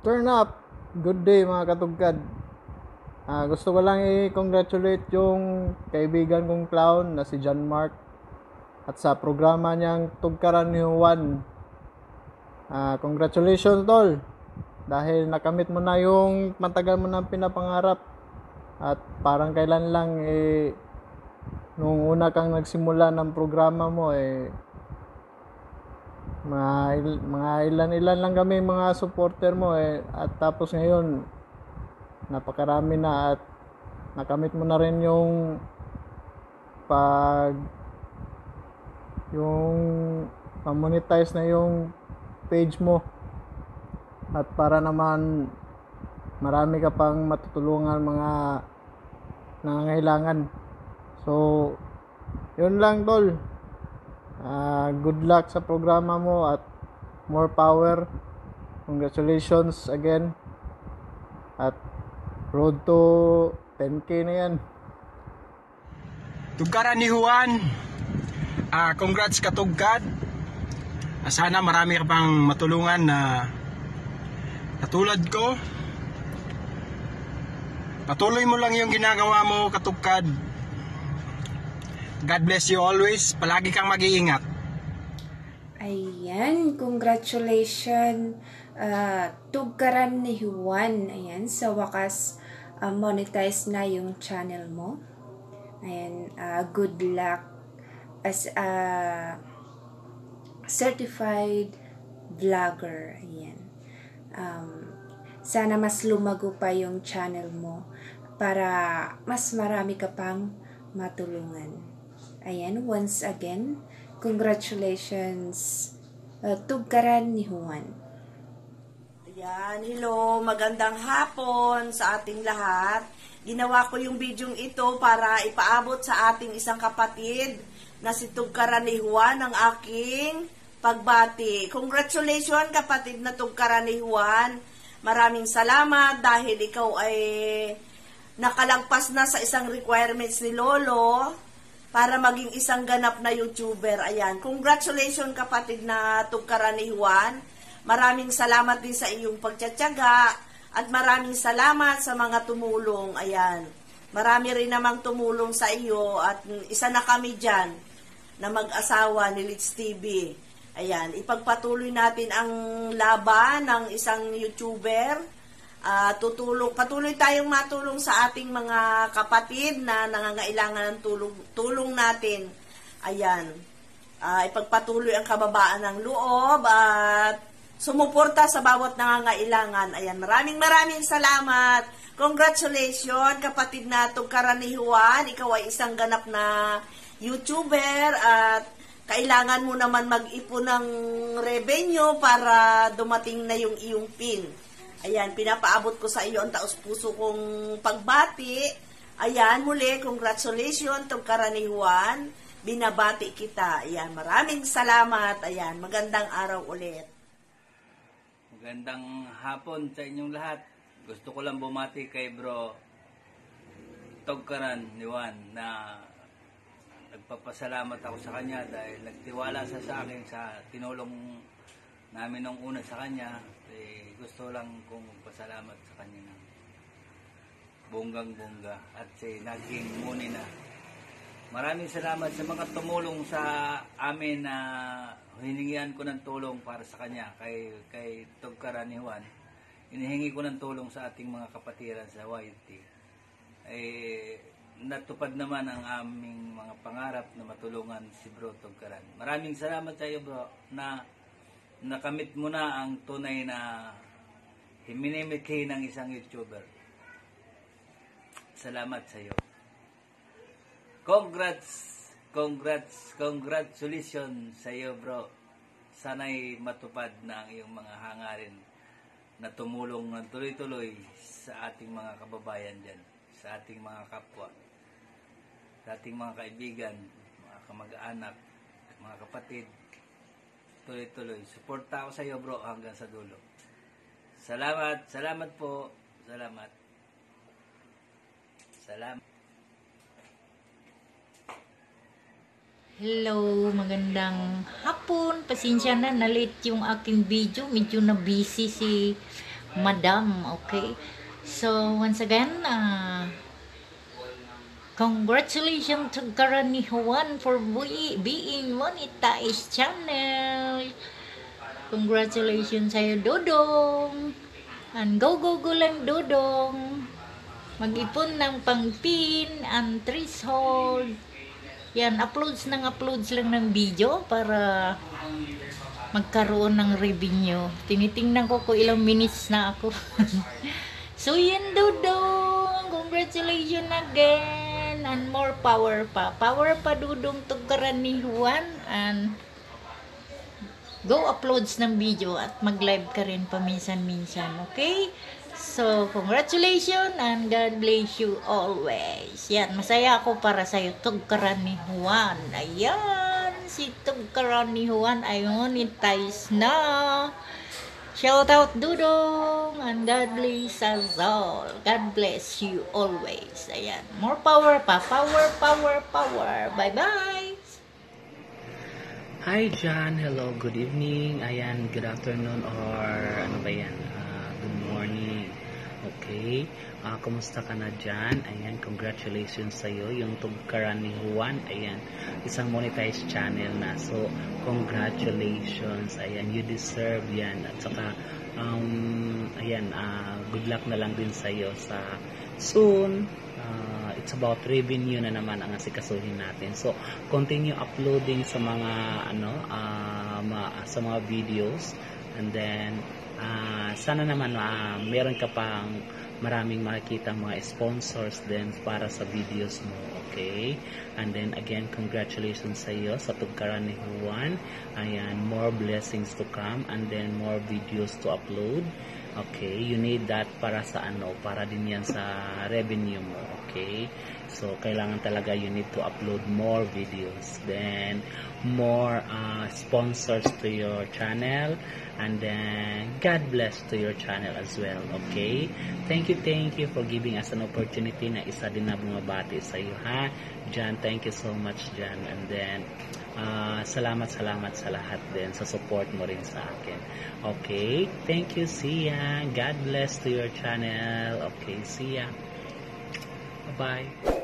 Turn up! Good day mga katugkad. Gusto ko lang i-congratulate yung kaibigan kong clown na si John Mark at sa programa niyang Tugkaran ni Juan. Congratulations tol, dahil nakamit mo na yung matagal mo nang pinapangarap at parang kailan lang nung una kang nagsimula ng programa mo mga ilan lang kami mga supporter mo at tapos ngayon napakarami na at nakamit mo na rin yung monetize na yung page mo at para naman marami ka pang matutulungan mga nangangailangan. So yun lang tol. Good luck sa programa mo at more power. Congratulations again. At road to 10K na yan. Tugkaran ni Juan. Congrats katugkad. Sana marami ka pang matulungan na katulad ko. Patuloy mo lang yung ginagawa mo katugkad. God bless you always. Palagi kang mag-iingat. Ayan, congratulations Tugkaran ni Juan. Ayan, sa wakas monetize na yung channel mo. Ayan, good luck as a certified vlogger. Ayan. Sana mas lumago pa yung channel mo para mas marami ka pang matulungan. Ayan, once again, congratulations Tugkaran ni Juan. Ayan, hello, magandang hapon sa ating lahat. Ginawa ko yung video ito para ipaabot sa ating isang kapatid na si Tugkaran ni Juan ang aking pagbati. Congratulations kapatid na Tugkaran ni Juan. Maraming salamat dahil ikaw ay nakalagpas na sa isang requirements ni Lolo para maging isang ganap na YouTuber. Ayan, congratulations kapatid na Tugkaran ni Juan. Maraming salamat din sa iyong pagtsatsaga at maraming salamat sa mga tumulong. Ayan, marami rin namang tumulong sa iyo at isa na kami dyan na mag-asawa ni Litz TV. Ayan, ipagpatuloy natin ang laban ng isang YouTuber. Patuloy tayong matulong sa ating mga kapatid na nangangailangan ng tulong natin. Ayan, ipagpatuloy ang kababaan ng loob at sumuporta sa bawat nangangailangan. Ayan, maraming salamat. Congratulations kapatid na Tugkaran ni Juan. Ikaw ay isang ganap na YouTuber at kailangan mo naman mag-ipon ng revenue para dumating na yung iyong pin. Ayan, pinapaabot ko sa iyo ang taos-puso kong pagbati. Ayan, muli, congratulations, Tugkaran ni Juan. Binabati kita. Ayan, maraming salamat. Ayan, magandang araw ulit. Magandang hapon sa inyong lahat. Gusto ko lang bumati kay bro Tugkaran ni Juan na nagpapasalamat ako sa kanya dahil nagtiwala sa akin sa tinulong namin nung una sa kanya. Gusto lang kong pasalamat sa kanya ng bonggang-bongga at naging muni na. Maraming salamat sa mga tumulong sa amin na hiningian ko ng tulong para sa kanya kay Tugkaran ni Juan. Inihingi ko ng tulong sa ating mga kapatiran sa YT. Natupad naman ang aming mga pangarap na matulungan si bro Tugkaran. Maraming salamat sa iyo bro na nakamit mo na ang tunay na himinimikhi ng isang YouTuber. Salamat sa iyo. Congratulations sa iyo bro. Sana'y matupad na ang iyong mga hangarin na tumulong ng tuloy-tuloy sa ating mga kababayan dyan, sa ating mga kapwa, sa ating mga kaibigan, mga kamag-anak, mga kapatid. Tuloy-tuloy. Suporta ako sa iyo bro hanggang sa dulo. Salamat po. Salamat. Hello, magandang hapon. Pasensya na, na-late yung aking video. Medyo na busy si madam. Okay, so once again, congratulations to Karani Juan for being monetized channel. Congratulations sa'yo, Dodong. And go lang, Dodong. Mag-ipon ng pang-pin and threshold. Yan, uploads lang ng video para magkaroon ng revenue. Tinitingnan ko kung ilang minutes na ako. So yan, Dodong. Congratulations again. And more power pa. Power pa, Dodong, Tugkaran ni Juan. And go uploads ng video at mag-live ka rin paminsan-minsan, okay? So, congratulations and God bless you always. Yan, masaya ako para sa'yo, Tugkaran ni Juan. Ayan, si Tugkaran ni Juan ay monetize na. Shout out, Dudong, and God bless us all. God bless you always. Ayan, more power pa. Power. Bye-bye. Hi John, hello, good evening, ayan, good afternoon or ano ba yan, good morning, okay, kumusta ka na dyan, ayan, congratulations sa'yo, yung Tugkaran ni Juan, ayan, isang monetized channel na, so congratulations, ayan, you deserve yan, at saka, ayan, good luck na lang din sa'yo sa soon. It's about revenue na naman ang asikasuhin natin. So, continue uploading sa mga sa mga videos, and then sana naman meron ka pang maraming makikita mga sponsors din para sa videos mo, okay? And then again, congratulations sa iyo sa Tugkaran ni Juan. Ayan, more blessings to come, and then more videos to upload. Okay, you need that para sa para din yan sa revenue mo, okay? So, kailangan talaga you need to upload more videos, then more sponsors to your channel, and then God bless to your channel as well, okay? Thank you for giving us an opportunity na isa din na bumabati sa iyo, ha? Jan, thank you so much, Jan, and then salamat sa lahat din sa support mo rin sa akin. Okay, thank you, see ya. God bless to your channel. Okay, see ya. Bye-bye.